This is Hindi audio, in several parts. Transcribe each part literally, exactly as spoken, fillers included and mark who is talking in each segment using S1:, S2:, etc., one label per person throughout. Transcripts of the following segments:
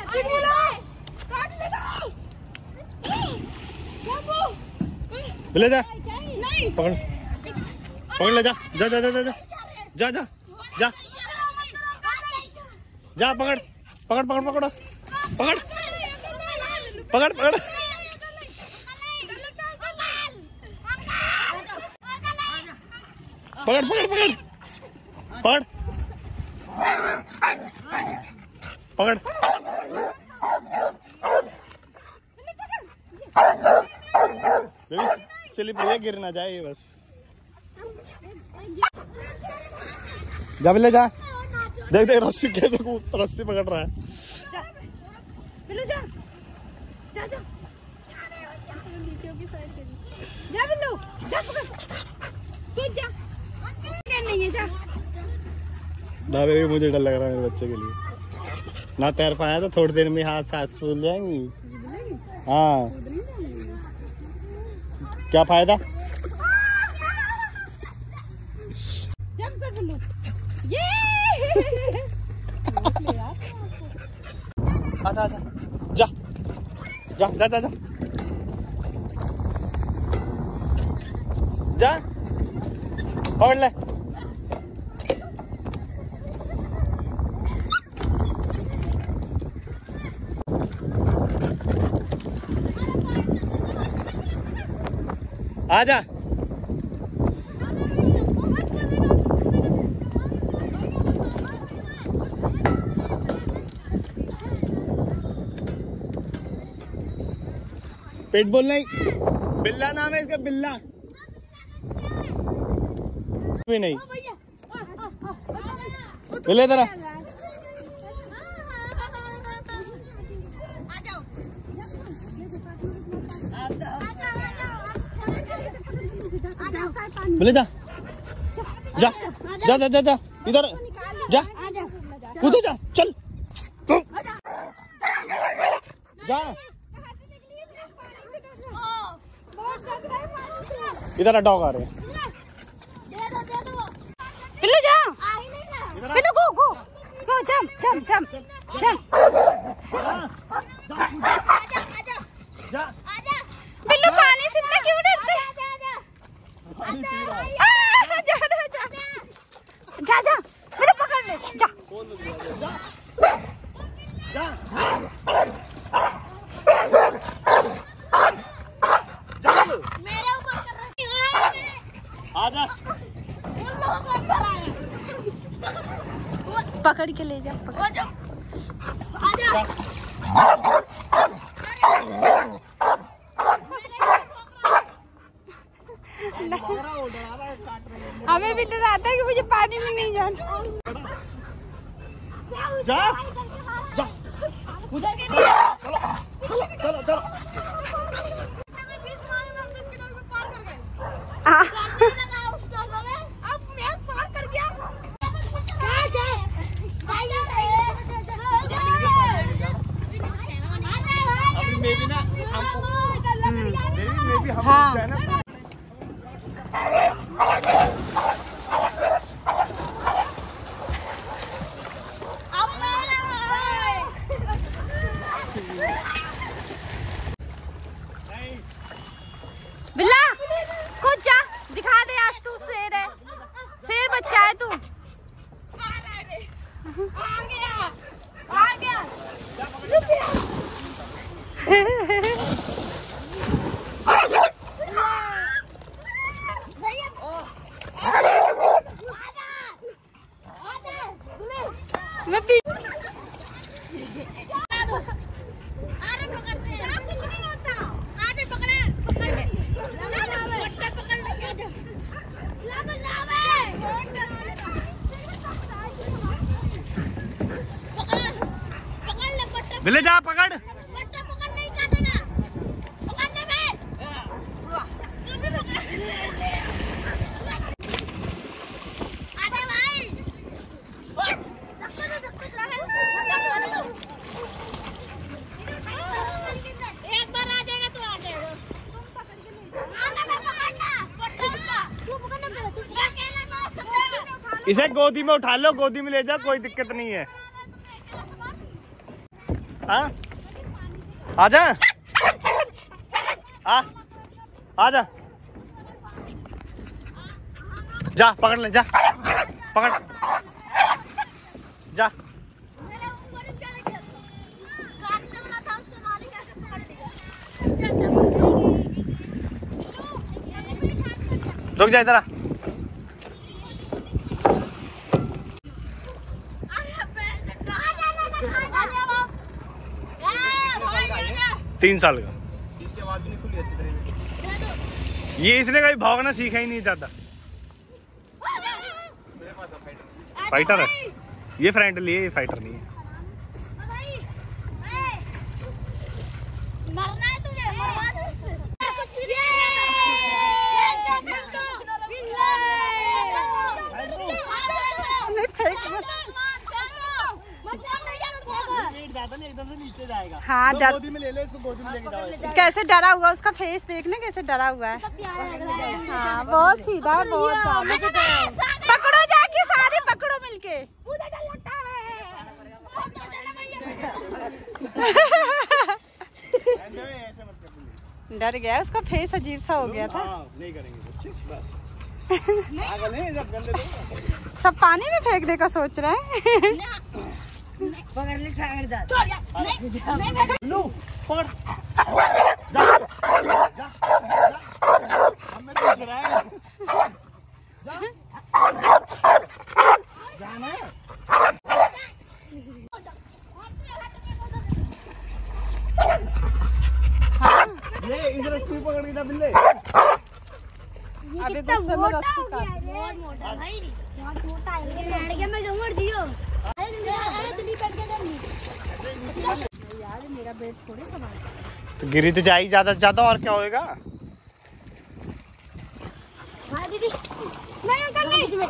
S1: ले जा, पकड़ पकड़ ले जा, जा जा जा जा जा जा जा जा जा पकड़ पकड़ पकड़ पकड़ पकड़ पकड़ पकड़ पकड़ पकड़ पकड़ पकड़ पकड़ स्लिप ये गिर ना जाए बस। जा ले जा, देख देख रस्सी के तो रस्सी पकड़ रहा है।
S2: जा बिल्लू जा जा जा जा बिल्लू जा पकड़ तू जा नहीं है जा
S1: ना बेबी मुझे डर लग रहा है मेरे बच्चे के लिए ना तैर पाया तो थोड़ी देर में हाथ सांस फूल जाएंगी। हाँ क्या फायदा।
S2: जंप कर बिल्लू ये
S1: आजा आजा जा जा जा जा जा जा पकड़ ले। आजा पेट बोल नहीं, बिल्ला नाम है इसका, बिल्ला भी नहीं। बिल्ले तेरा बिल्ले जा जा जा जा जा जा इधर जा कूदो जा चल जा इधर डॉग आ रहे हैं।
S2: बिल्लू जा Billu go go go jump jump jump jump Billu पानी से इतना क्यों डरते हैं। जा जा जा जा जा बिल्लू पकड़ ले जा मेरे ऊपर कर रही है।
S1: आजा
S2: पकड़ के ले जा पकड़ जा आजा हमें भी डर आता है कि मुझे पानी में नहीं जाना।
S1: जा जा चलो चलो चलो
S2: हाँ बिल्ला कूद जा दिखा दे आज तू शेर है, शेर बच्चा है तू। आ गया आ गया मैं पी अरे पकड़ते हैं कुछ नहीं होता। आजे पकड़े पकड़ ले पट्टा पकड़ ले आजा लग जावे पकड़ पकड़ ले पट्टा
S1: बिल्ले जा पकड़
S2: पट्टा पकड़ नहीं का देना पकड़ने में तू भी पकड़ आजा भाई एक बार आ जाएगा तो आ जाएगा।
S1: इसे गोदी में उठा लो, गोदी में ले जा, कोई दिक्कत नहीं है। हाँ आजा आ आजा जा पकड़ ले जा पकड़ जा रुक जा इधर आ। तीन साल का इसके आवाज भी नहीं खुली अच्छी तरह। ये इसने कभी भागना सीखा ही नहीं ज्यादा। फाइटर है ये, फ्रेंडली है, ये फाइटर नहीं है।
S2: मरना है तुझे, मरवा दो उससे।
S1: एकदम से नीचे जाएगा।
S3: हाँ
S1: डर... गोदी में ले लो इसको, गोदी में लेके जाओ।
S3: कैसे डरा हुआ उसका फेस देखना, कैसे डरा हुआ है। हाँ बहुत सीधा है, बहुत ज्यादा। पकड़ो जाके सारे पकड़ो मिलके। डर गया, उसका फेस अजीब सा हो गया था।
S1: नहीं करेंगे बच्चे बस।
S3: सब पानी में फेंकने का सोच रहे हैं।
S2: पकड़ ले जा
S1: लो पकड़ जा जा हमें तो चलाएगा जा जाना ये इधर रस्सी पकड़ के जा बिल्ले।
S3: अबे गुस्से में रस्सी काट।
S2: बहुत मोटा भाई, बहुत मोटा है। लड़के में जो मर दियो। अरे जल्दी कर के यार, मेरा बेड थोड़ी संभाल।
S1: तो गिरी तो जाएगी ज्यादा से ज्यादा, और क्या होएगा।
S2: हाँ दीदी नहीं अंकल नहीं।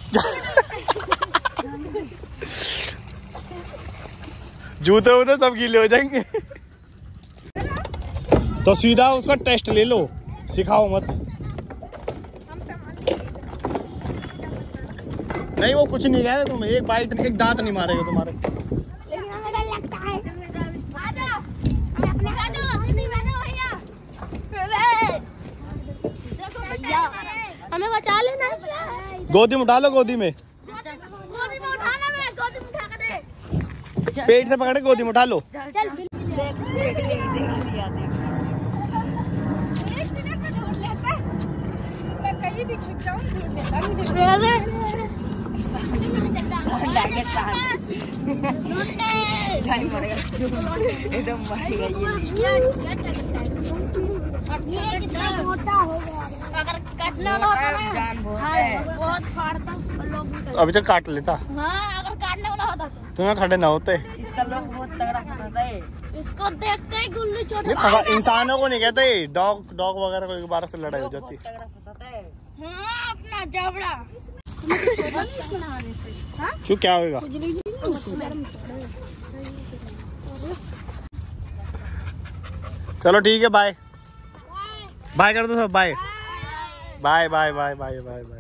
S1: जूते वूते सब गीले हो जाएंगे। तो सीधा उसका टेस्ट ले लो, सिखाओ मत। नहीं वो कुछ नहीं कहेगा तुम्हें, एक बाइट एक दांत नहीं मारेगा तुम्हारे।
S2: लगता है हमें बचा लेना।
S1: गोदी में उठा लो, गोदी में
S2: गोदी में उठाना, मैं गोदी में उठा के दे।
S1: पेट से पकड़ के गोदी में उठा लो।
S2: चल एक मिनट में ढूंढ लेते, मैं कहीं भी छुप जाऊं ढूंढ लेता मुझे। मोटा हो गया, अगर काटना होता ना जान बहुत फाड़ता लोग।
S1: अभी तक काट लेता।
S2: हाँ अगर काटने वाला होता तो
S1: तुम्हें खड़े ना होते।
S4: इसका लोग बहुत तगड़ा फंसाता है।
S2: इसको देखते ही गुल्ली चोट।
S1: इंसानों को नहीं कहते, डॉग डॉग वगैरह को एक बार से लड़ाई हो जाती है।
S4: तगड़ा फंसाता है।
S2: हाँ अपना जबड़ा।
S1: क्यों क्या होगा। चलो ठीक है, बाय बाय कर दो सब। Bye bye bye bye bye bye bye.